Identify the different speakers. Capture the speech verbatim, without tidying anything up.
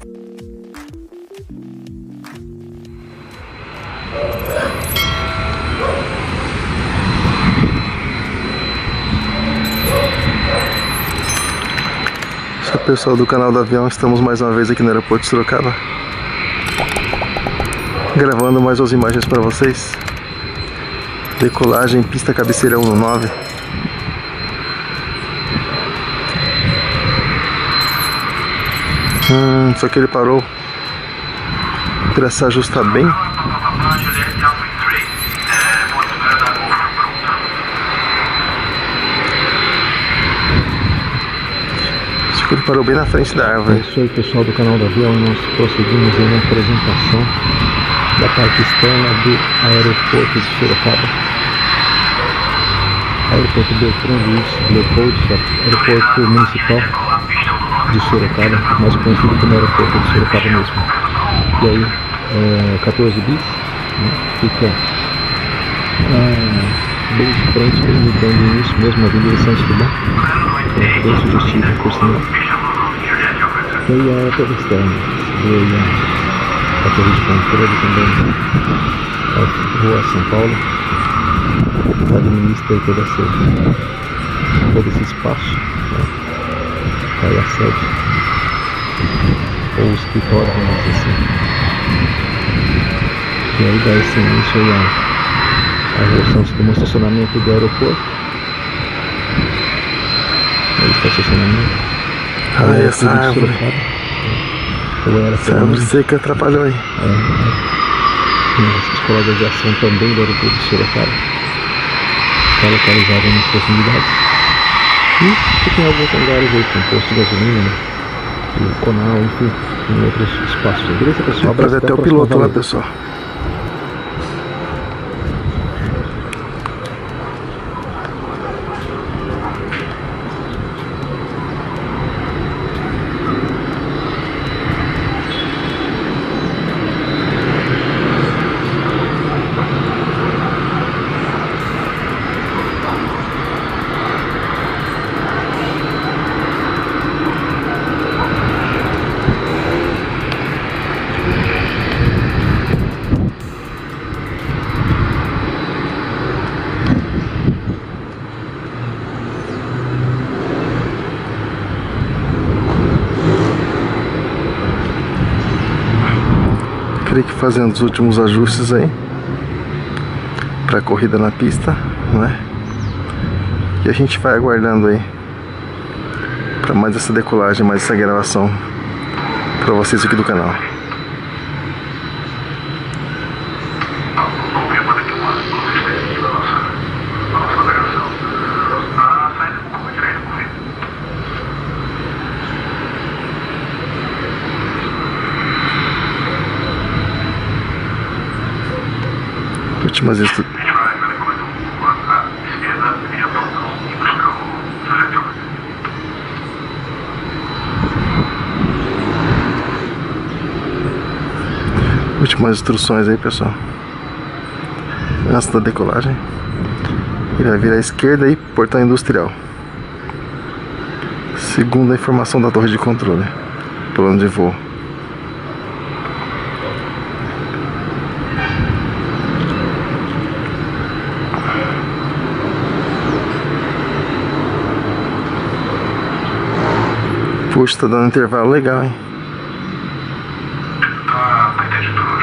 Speaker 1: Pessoal do canal do avião, estamos mais uma vez aqui no aeroporto de Sorocaba, gravando mais umas imagens para vocês. Decolagem, pista cabeceira um nove. Hum, só que ele parou para se ajustar bem. Ele parou bem na frente da árvore.
Speaker 2: É isso aí, pessoal do canal do avião. Nós prosseguimos em uma apresentação da parte externa do aeroporto de Sorocaba. Aeroporto Beltrão Luiz Leopoldo, aeroporto municipal de Sorocaba, mais conhecido como aeroporto de Sorocaba mesmo. E aí, é, quatorze bis, né, fica ah, bem de frente, bem no bem do início mesmo, na Avenida Santos Dumont. É bem sugestivo, por sinal. E aí a área toda externa, e aí a, a torre de controle também, a rua São Paulo, administra toda essa, todo esse espaço, né? Aí a sede, ou o escritório, vamos dizer assim. E aí dá esse início aí a, a relação do estacionamento do aeroporto. Aí está estacionamento.
Speaker 1: Ah, essa árvore. Essa árvore seca atrapalhou aí.
Speaker 2: É, é. Essas colegas de ação também do aeroporto de Sorocaba está localizada nas proximidades. E tem alguns lugares aí, com posto de gasolina, né? O Conal, enfim, tem outros espaços. Beleza, pessoal?
Speaker 1: Dá pra ver até o piloto lá, pessoal. Creio que fazendo os últimos ajustes aí para a corrida na pista, né? E a gente vai aguardando aí para mais essa decolagem, mais essa gravação para vocês aqui do canal. Últimas estu... Últimas instruções aí, pessoal. Antes da decolagem, ele vai virar à esquerda e portão industrial, segundo a informação da torre de controle, plano de voo. Puxa, tá dando intervalo legal, hein?
Speaker 3: Ah, entendi tudo.